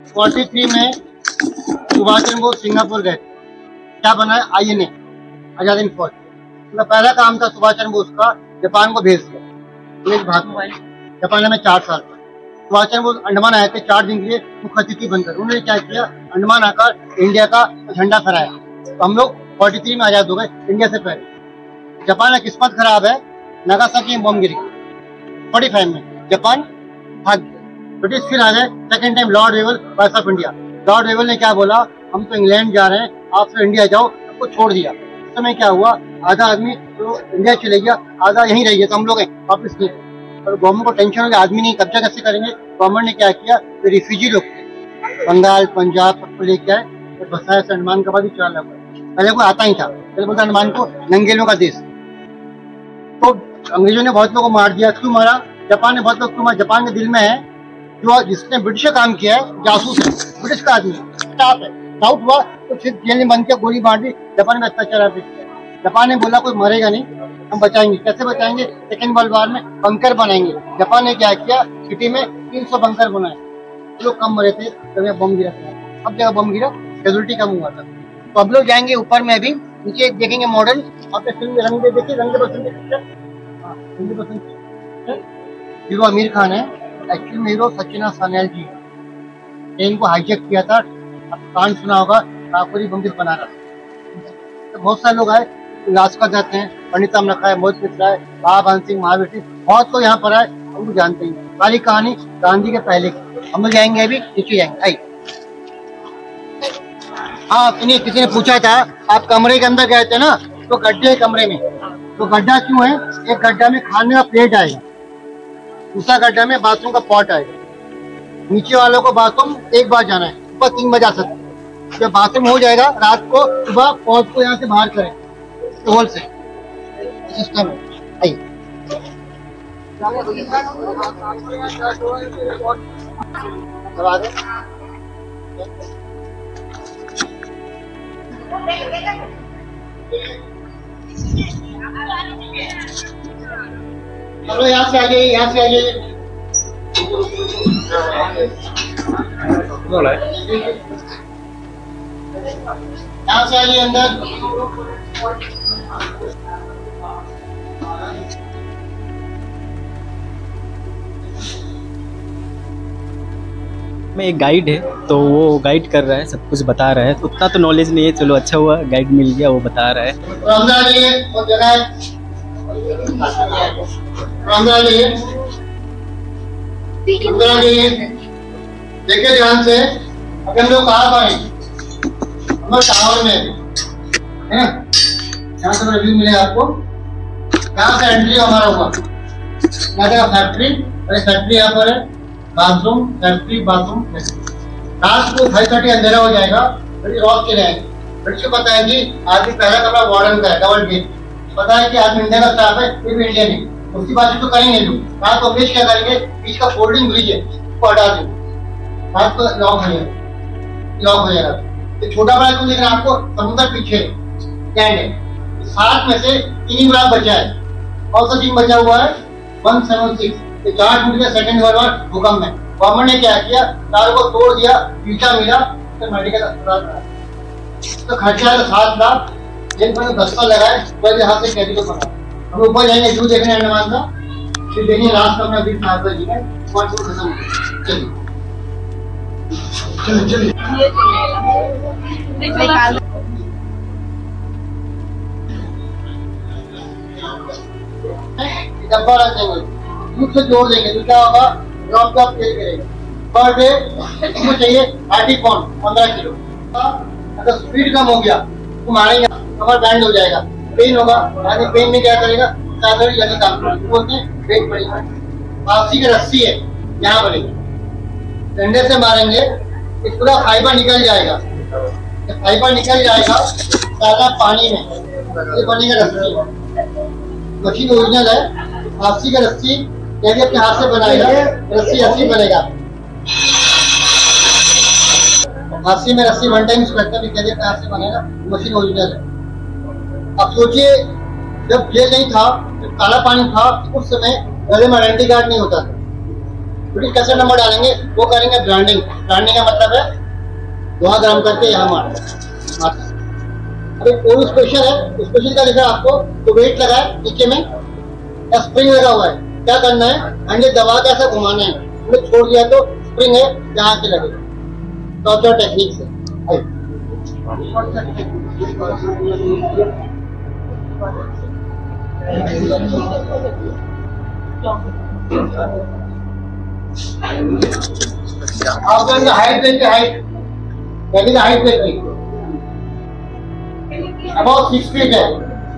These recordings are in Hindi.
43 में सुभाष चंद्र बोस सिंगापुर गए, क्या बना है INA, आजाद हिंद फौज। तो पहला काम था सुभाष चंद्र बोस का, जापान को भेज दिया, जापान में 4 साल तक। सुभाष चंद्र बोस अंडमान आए थे 4 दिन के लिए मुख्य अतिथि बनकर। उन्होंने क्या किया, अंडमान आकर इंडिया का झंडा फहराया। तो हम लोग 43 में आजाद हो गए इंडिया से पहले। जापान की किस्मत खराब है, नागासाकी में बम गिरी 45 में, जापान भाग गया। ब्रिटिश फिर आ गए second time, Lord Wavell vice of India. Lord Wavell ने क्या बोला, हम तो इंग्लैंड जा रहे हैं, आप तो इंडिया जाओ, सबको छोड़ दिया। उस समय क्या हुआ, आधा आदमी तो इंडिया चले गया, आधा यहीं रह गया, तो हम लोग वापस नहीं। और गवर्नमेंट को टेंशन हो गया, आदमी नहीं, कब्जा कैसे करेंगे। गवर्नमेंट ने क्या किया, तो रिफ्यूजी लोग थे बंगाल पंजाब सबको लेके आए, तो बसाया से अंडमान का भी 4 लाख। पहले कोई आता ही था, पहले बोलता अंडमान को नंगेलों का देश। तो अंग्रेजों ने बहुत लोगों को मार दिया। क्यों मारा, जापान ने बहुत लोग क्यों मारा, जापान के दिल में है जो जिसने ब्रिटिश का काम किया है, जासूस है, ब्रिटिश का आदमी स्टाफ है। डाउट हुआ तो फिर जेल में बंद किया, गोली मार दी। जापान में अत्याचार किया। जापान ने बोला कोई मरेगा नहीं, हम बचाएंगे। कैसे बचाएंगे, सेकेंड वर्ल्ड वॉर में बंकर बनाएंगे। जापान ने क्या किया, सिटी में 300 बंकर बनाए। लोग कम मरे थे जब बम गिरा था, अब जगह बम गिरा कैजुअल्टी कम हुआ था। तो अब लोग जाएंगे ऊपर में, अभी नीचे देखेंगे मॉडल। आपने फिल्म रंग दे देखिए, रंग दे हीरो आमिर खान है, एक्चुअल में हीरो सचिन सान्याल जी है। ट्रेन को हाईजैक किया था, अब कान सुना होगा, काकोरी मंदिर बना रहा था। तो बहुत सारे लोग आए, इलास्का जाते हैं, पंडित रखा है, मोहित मिश्रा है, बाबा सिंह, महावीर सिंह, बहुत लोग यहाँ पर आए, हम लोग जानते हैं। सारी कहानी गांधी के पहले की। हम लोग जाएंगे, अभी नीचे जाएंगे। आई हाँ सुनिए, किसी ने पूछा था आप कमरे के अंदर गए थे ना, तो गड्ढे है कमरे में। तो गड्ढा क्यों है, एक गड्ढा में खाने का प्लेट आएगा, दूसरा गड्ढा में बाथरूम का पॉट आएगा। नीचे वालों को बाथरूम एक बार जाना है, ऊपर 3 बजे आ सकते हैं। जब बाथरूम हो जाएगा रात को, सुबह पॉट को यहाँ से बाहर करें, टोल से सिस्टम है। आइए चलो यहाँ से आ जाइए, यहाँ से आ जाइए। यहाँ से आइए अंदर। में एक गाइड है, तो वो गाइड कर रहा है, सब कुछ बता रहा है। तो उतना तो नॉलेज नहीं है, चलो अच्छा हुआ गाइड मिल गया, वो बता रहा है। देखिए ध्यान से, अभी हम लोग कहाँ पर हैं, हम लोग टावर में है ना। यहाँ से रिव्यू मिले आपको, यहाँ से एंट्री हमारा हुआ, यहाँ का फैक्ट्री, फैक्ट्री यहाँ पर है, बाथरूम, फैक्ट्री, बाथरूम। रात को 5:30 अंधेरा हो जाएगा, फिर रॉक के रहेंगे। ब्रिटिश को पता है कि आदमी पहला कमरा वार्डन का है, डबल गेट। पता है कि आदमी इंडिया का स्टाफ है, फिर भी इंडिया नहीं, उसकी बात तो करेंगे लोग। रात को अंग्रेज क्या करेंगे, बीच का फोल्डिंग ब्रिज है उसको हटा देंगे, रात को लॉक हो जाएगा, लॉक हो जाएगा। तो छोटा बड़ा क्यों, लेकिन आपको समुद्र पीछे लैंड है। 7 में से 3 बड़ा बचा है, कौन सा 3 बचा हुआ है, 176। 4 टूट गया सेकंड वर्ल्ड वॉर भूकंप में। गवर्नमेंट ने क्या किया, तारों को तोड़ दिया, पीछा मिला, तो मेडिकल अस्पताल बना। तो खर्चा है 7 लाख, जेल में 10 साल लगाए, फिर यहाँ से कैदी को बना। हम ऊपर जाएंगे, जू देखने अंडमान का, फिर देखिए लास्ट अपना 20 लाख जी है, वन टू खत्म। चलिए चलिए चलिए डब्बा रख देंगे, दूध से जोड़ देंगे, तो क्या होगा, ड्रॉप ड्रॉप तेल करेगा। पर डे इसको चाहिए 30 पाउंड, 15 किलो। अगर स्पीड कम हो गया तो मारेंगे, कमर बैंड हो जाएगा, पेन होगा, यानी पेन में क्या करेगा, चादर यानी काम बोलते हैं, पेन पड़ेगा। वापसी की रस्सी है, यहाँ बनेगी, डंडे से मारेंगे, इस पूरा फाइबर निकल जाएगा। जब फाइबर निकल जाएगा ज्यादा पानी में, ये बनेगा रस्सी। मशीन ओरिजिनल है, वापसी का रस्सी यदि अपने हाथ से बनाएगा, रस्सी रस्सी बनेगा। हाथी में रस्सी 1 टाइम स्पेक्टर भी कहते हैं, से बनेगा, मशीन ओरिजिनल है। अब सोचिए, जब जेल नहीं था, जब काला पानी था, उस समय गले में आइडेंटिटी कार्ड नहीं होता था। ब्रिटिश कैसे नंबर डालेंगे, वो करेंगे ब्रांडिंग। ब्रांडिंग का मतलब है वहाँ गर्म करके यहाँ मारना। अभी कोई स्पेशल है, स्पेशल का लिखा है आपको, तो वेट लगा है नीचे में या स्प्रिंग लगा हुआ है। क्या करना है, अंडे दबा के ऐसा घुमाना है, छोड़ दिया तो स्प्रिंग है यहाँ से लगेगा। तो टेक्निक से आपको इनका हाइट देखिए, हाइट देखिए अबाउट 6 फीट है।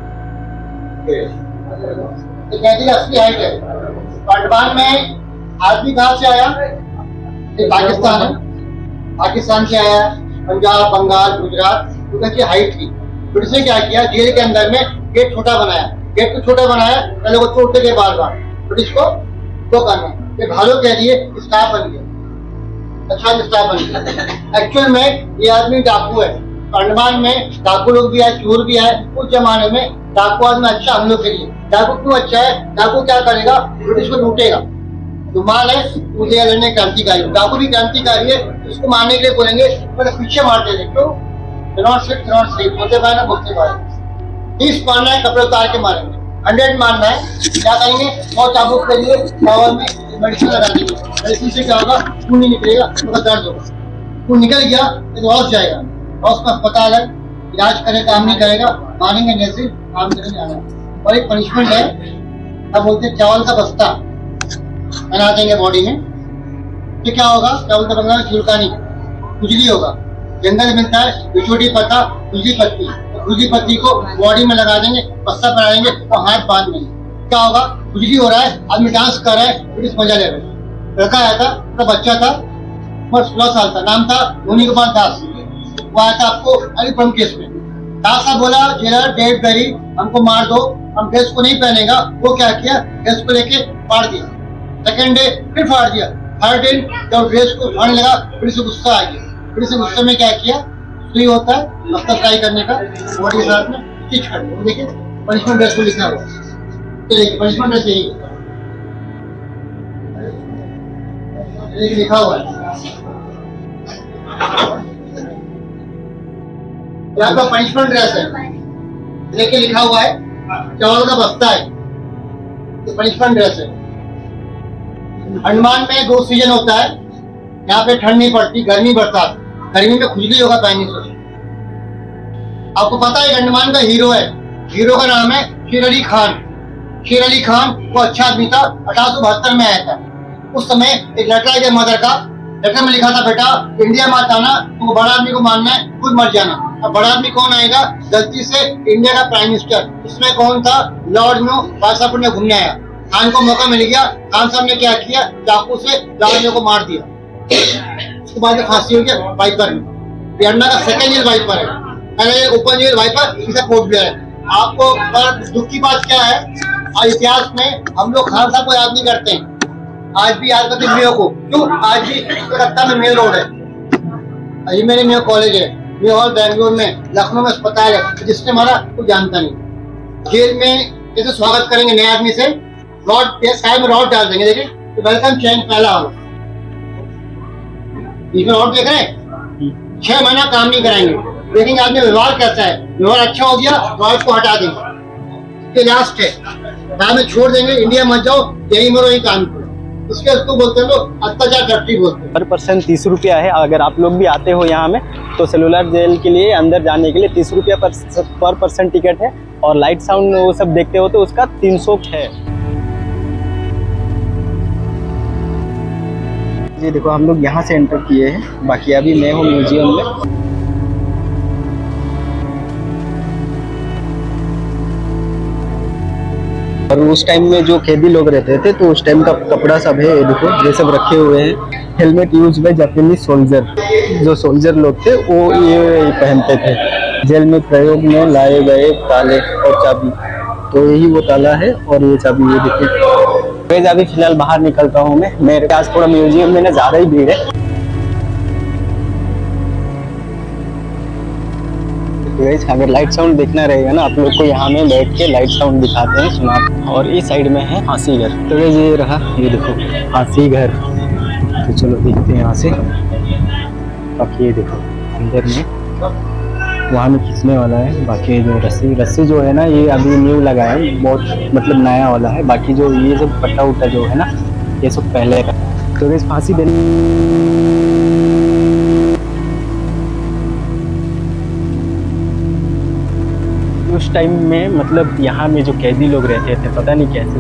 कैदी असली हाइट है। अंडमान में आदमी कहाँ से आया, ये पाकिस्तान है, पाकिस्तान से आया, पंजाब, बंगाल, गुजरात, उनकी हाइट थी। ब्रिटिश ने क्या किया, जेल के अंदर में गेट छोटा बनाया। गेट को छोटा बनाया, पहले वो तोड़ते गए बार बार, ब्रिटिश को तो करना। ये भालो कह दिए, स्टाफ बन गया, अच्छा स्टाफ बन गया। एक्चुअल में ये आदमी डाकू है। अंडमान में डाकू लोग भी आए, चोर भी आए। उस जमाने में डाकू आदमी अच्छा हम लोग के लिए। डाकू क्यों अच्छा है, डाकू क्या करेगा, ब्रिटिश को लूटेगा। तो मान है मुझे लड़ने क्रांतिकारी, डाकू भी क्रांतिकारी है, इसको मारने के लिए बोलेंगे मतलब पीछे मारते थे। क्यों, बोलते पाए ना, बोलते पाए। 30 मारना है, कपड़े उतार के मारेंगे। 100 मारना है, क्या करेंगे, 100 चाबुक के लिए पावर में मेडिसिन लगा देंगे। मेडिसिन से क्या होगा, खून नहीं निकलेगा, उसका दर्द होगा। खून निकल गया तो लॉस जाएगा, लॉस का अस्पताल है, इलाज करे काम नहीं करेगा, मारेंगे जैसे काम करने जाना। और एक पनिशमेंट है, अब बोलते चावल का बस्ता बना देंगे बॉडी में, तो क्या होगा, चावल का बना झुलकानी, खुजली होगा। जंगल मिलता है बिछोटी पत्ता, खुजली पत्ती, खुजली पत्ती को बॉडी में लगा देंगे, बस्ता पहनाएंगे और हाथ बांध देंगे। क्या होगा, खुजली हो रहा है, आदमी डांस कर रहा है, पुलिस मजा ले रहे हैं। लड़का आया था, उसका बच्चा था, 16 साल का, नाम था धोनी कुमार दास। वो आया था आपको अलीपुरम केस में। दास साहब बोला, जेलर डेट गई, हमको मार दो, हम ड्रेस को नहीं पहनेगा। वो क्या किया, ड्रेस को लेके फाड़ दिया। सेकेंड डे फिर फाड़ दिया। थर्ड डे जब ड्रेस को फाड़ने लगा, पुलिस को गुस्सा आ गया। पुलिस ने गुस्से में क्या किया, सुई होता है बस्ता ट्राई करने का, बॉडी के साथ में स्टिच कर दिया। देखिए पनिशमेंट ड्रेस को लिखा हुआ, देखिए पनिशमेंट ड्रेस यही लिखा हुआ है। यहाँ का पनिशमेंट ड्रेस है, लेके लिखा हुआ है, चावल का बस्ता है, तो पनिशमेंट ड्रेस है। अंडमान में 2 सीजन होता है, यहाँ पे ठंड नहीं पड़ती, गर्मी बरसात। गर्मी में खुजली होगा पहनने से। आपको पता है अंडमान का हीरो है, हीरो का नाम है शेर अली खान। शेर अली खान वो अच्छा आदमी था, 1872 में आया था। उस समय एक लेटर आया मदर का, लेटर में लिखा था, बेटा इंडिया मत आना, तुमको बड़ा आदमी को मानना है, खुद मर जाना। अब बड़ा आदमी कौन आएगा, गलती से इंडिया का प्राइम मिनिस्टर। इसमें कौन था, लॉर्ड न्यू बादशाहपुर में घूमने आया। खान को मौका मिल गया, खान साहब ने क्या किया, चाकू से लॉर्ड को मार दिया। उसके बाद फांसी हो गया वाइपर में। अंडा का सेकेंड जेल वाइपर है, पहले ओपन जेल वाइपर, इसे पोर्ट ब्लेयर है। आपको पर दुख की बात क्या है, और इतिहास में हम लोग खान साहब को याद नहीं करते हैं। आज भी याद करते मेयो को, क्यों, आज भी कलकत्ता में मेयो रोड है, अभी मेरे मेयो कॉलेज है, मेयो हॉल बेंगलोर में, लखनऊ में अस्पताल है। जिसने मारा कोई जानता नहीं। जेल में जैसे स्वागत करेंगे नए आदमी से, रॉड साइड में रॉड डाल देंगे। देखिए तो वेलकम चेंज पहला हो, इसमें रॉड देख रहे हैं, 6 महीना काम नहीं कराएंगे, देखेंगे आदमी व्यवहार कैसा है। व्यवहार अच्छा हो गया, रॉड को हटा देंगे, लास्ट है, बाद में छोड़ देंगे, इंडिया मत जाओ, यही मरो, यही काम करो। उसके उसको बोलते हैं लोग अत्याचार करती बोलते हैं। पर पर्सन 30 रुपया है। अगर आप लोग भी आते हो यहाँ में तो सेलुलर जेल के लिए अंदर जाने के लिए 30 रुपया पर पर्सन टिकट है, और लाइट साउंड वो सब देखते हो तो उसका 300 है। जी देखो हम लोग यहाँ से एंटर किए हैं, बाकी अभी मैं हूँ म्यूजियम में। और उस टाइम में जो कैदी लोग रहते थे तो उस टाइम का कपड़ा सब है, देखो ये सब रखे हुए हैं। Helmet use by Japanese soldier, जो सोल्जर लोग थे वो ये पहनते थे। जेल में प्रयोग में लाए गए ताले और चाबी, तो यही वो ताला है और ये चाबी ये देखिए। मैं अभी फिलहाल बाहर निकलता हूँ मैं, मेरे पास थोड़ा म्यूजियम में ना ज़्यादा ही भीड़ है। अगर लाइट साउंड देखना रहेगा ना आप लोग को, यहाँ में बैठ के लाइट साउंड दिखाते हैं, सुना। और इस साइड में है फांसी घर, तो ये रहा, ये देखो फांसी घर। तो चलो देखते हैं यहाँ से। बाकी ये देखो अंदर में वहाँ में खींचने वाला है। बाकी जो रस्सी जो है ना, ये अभी न्यू लगा है, बहुत मतलब नया वाला है। बाकी जो ये सब पट्टा उट्टा जो है ना, ये सब पहले का। तो इस फांसी देने उस टाइम में मतलब यहाँ में जो कैदी लोग रहते थे, पता नहीं कैसे।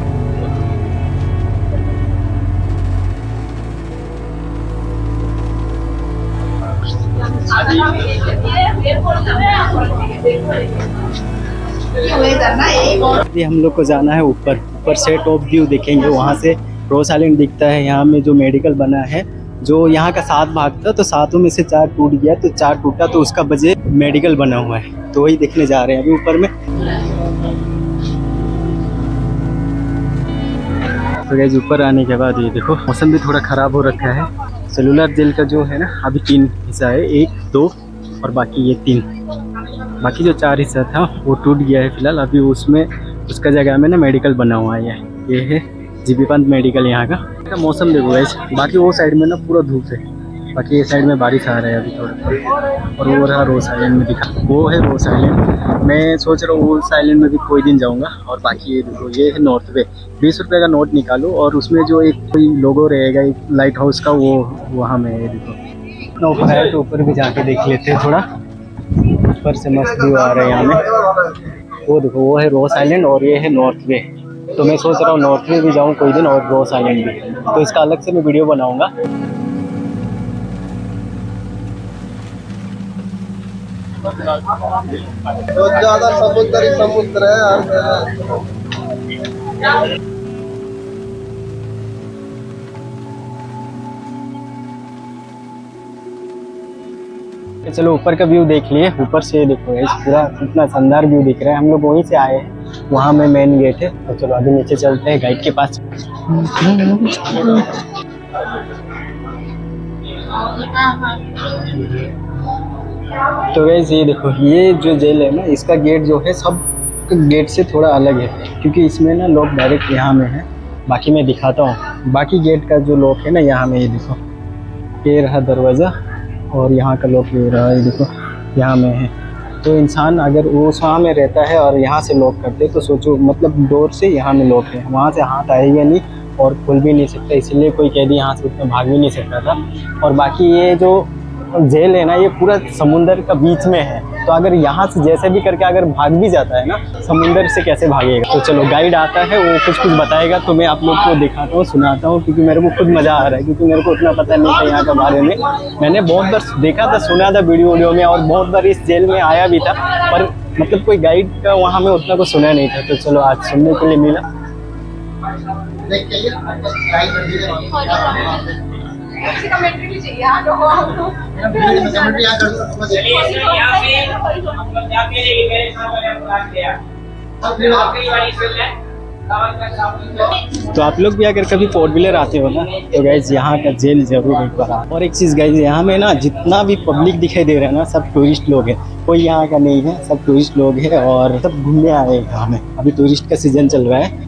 अभी हम लोग को जाना है ऊपर से टॉप व्यू देखेंगे। वहाँ से रोज आइलैंड दिखता है। यहाँ में जो मेडिकल बना है, जो यहाँ का 7 भाग था, तो 7 में से 4 टूट गया, तो 4 टूटा तो उसका वजह मेडिकल बना हुआ है। तो वही देखने जा रहे हैं अभी ऊपर में। तो गाइस ऊपर आने के बाद ये देखो मौसम भी थोड़ा ख़राब हो रखा है। सेलुलर जेल का जो है ना, अभी 3 हिस्सा है, 1, 2 और बाकी ये 3। बाकी जो 4 हिस्सा था वो टूट गया है फिलहाल। अभी उसमें उसका जगह में ना मेडिकल बना हुआ है। ये है जीबी पंत मेडिकल यहाँ का। मौसम देखो गाइस, बाकी वो साइड में ना पूरा धूप है, बाकी ये साइड में बारिश आ रहा है अभी थोड़ा। और वो रहा रोज आइलैंड में दिखा, वो है रोज आइलैंड। मैं सोच रहा हूँ रोज आइलैंड में भी कोई दिन जाऊँगा। और बाकी ये देखो, ये है नॉर्थ वे। 20 रुपये का नोट निकालो और उसमें जो एक कोई लोगो रहेगा एक लाइट हाउस का, वो वहाँ में है। देखो ऊपर है तो ऊपर भी जाके देख लेते हैं थोड़ा। ऊपर से मस्त व्यू आ रहा है यहाँ में। वो देखो, वो है रोज आइलैंड और ये है नॉर्थ वे। तो मैं सोच रहा हूँ नॉर्थ वे भी जाऊँ कोई दिन और रोज आइलैंड भी। तो इसका अलग से मैं वीडियो बनाऊँगा। बहुत ज्यादा समुद्र है यार। चलो ऊपर का व्यू देख लिए। ऊपर से देखो पूरा कितना शानदार व्यू दिख रहा है। हम लोग वहीं से आए हैं, वहाँ में मेन गेट है। तो चलो अभी नीचे चलते हैं गाइड के पास। तो गाइस ये देखो, ये जो जेल है ना, इसका गेट जो है सब गेट से थोड़ा अलग है, क्योंकि इसमें ना लोग डायरेक्ट यहाँ में है। बाकी मैं दिखाता हूँ। बाकी गेट का जो लॉक है ना, यहाँ में ये देखो, ये रहा दरवाज़ा और यहाँ का लॉक ये रहा, ये देखो यहाँ में है। तो इंसान अगर वो वहाँ में रहता है और यहाँ से लॉक करते तो सोचो, मतलब डोर से यहाँ में लॉक है, वहाँ से हाथ आएगा नहीं और खुल भी नहीं सकता, इसलिए कोई कैदी यहाँ से उतना भाग भी नहीं सकता था। और बाकी ये जो जेल है ना, ये पूरा समुंदर का बीच में है। तो अगर यहाँ से जैसे भी करके अगर भाग भी जाता है ना, समुंदर से कैसे भागेगा। तो चलो गाइड आता है, वो कुछ बताएगा तो मैं आप लोग को दिखाता हूँ, सुनाता हूँ, क्योंकि मेरे को खुद मज़ा आ रहा है। क्योंकि मेरे को उतना पता नहीं था यहाँ के बारे में। मैंने बहुत बार देखा था, सुना था वीडियो में, और बहुत बार इस जेल में आया भी था, पर मतलब कोई गाइड का वहाँ में उतना कुछ सुना नहीं था। तो चलो आज सुनने के लिए मिला। कमेंट्री भी चाहिए हमको। तो आप लोग भी अगर कभी 4 व्हीलर आते हो ना, तो गाइज यहाँ का जेल जरूर एक बार। और एक चीज़ गाइज, यहाँ में ना जितना भी पब्लिक दिखाई दे रहा है ना, सब टूरिस्ट लोग हैं। कोई यहाँ का नहीं है, सब टूरिस्ट लोग हैं और सब घूमने आए हैं यहाँ में। अभी टूरिस्ट का सीजन चल रहा है।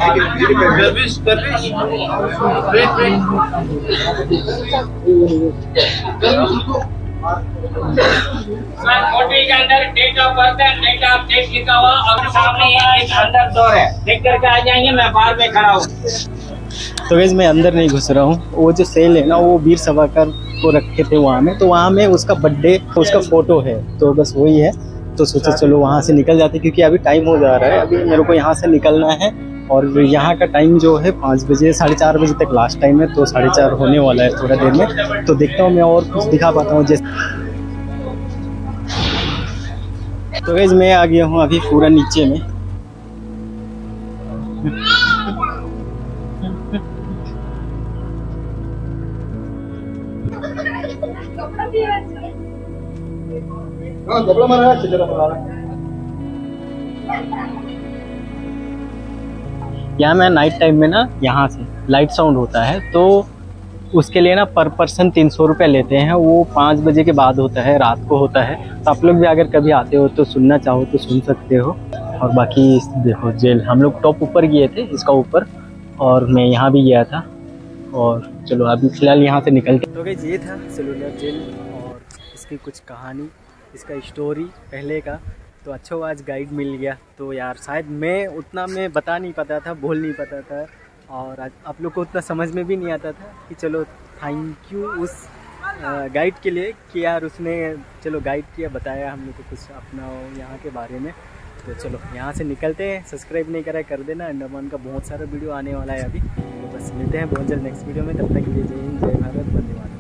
होटल के अंदर डेट ऑफ बर्थ है, डेट ऑफ डेट लिखा हुआ और सामने एक अंदर डोर है, देख करके आ जाएंगे। मैं बाहर में खड़ा हूँ। तो वैसे मैं अंदर नहीं घुस रहा हूँ। वो जो सेल है ना, वो वीर सावरकर को रखे थे वहाँ में, तो वहाँ में उसका बर्थडे, उसका फोटो है, तो बस वही है। तो सोचा चलो वहाँ से निकल जाते, क्योंकि अभी टाइम हो जा रहा है। अभी मेरे को यहाँ से निकलना है और यहाँ का टाइम जो है 5 बजे, 4:30 बजे तक लास्ट टाइम है। तो 4:30 होने वाला है थोड़ा देर में। तो देखता हूँ मैं और कुछ दिखा पाता हूँ जैसे। तो गाइस मैं आ गया हूँ अभी पूरा नीचे में। यहाँ मैं नाइट टाइम में ना, यहाँ से लाइट साउंड होता है, तो उसके लिए ना पर पर्सन 300 रुपये लेते हैं। वो 5 बजे के बाद होता है, रात को होता है। तो आप लोग भी अगर कभी आते हो तो सुनना चाहो तो सुन सकते हो। और बाकी देखो जेल, हम लोग टॉप ऊपर गए थे, इसका ऊपर, और मैं यहाँ भी गया था। और चलो अभी फिलहाल यहाँ से निकलते। तो गाइस ये था सेलुलर जेल और इसकी कुछ कहानी, इसका स्टोरी पहले का। तो अच्छा हुआ आज गाइड मिल गया। तो यार शायद मैं उतना बता नहीं पाता था, बोल नहीं पाता था, और आज आप लोग को उतना समझ में भी नहीं आता था कि चलो थैंक यू उस गाइड के लिए कि यार उसने चलो गाइड किया, बताया हम लोग को कुछ अपना यहाँ के बारे में। तो चलो यहाँ से निकलते हैं। सब्सक्राइब नहीं करा कर देना, अंडमान का बहुत सारा वीडियो आने वाला है अभी। तो बस मिलते हैं बहुत जल्द नेक्स्ट वीडियो में। तब तक के लिए जय हिंद, जय भारत, वंदे मातरम।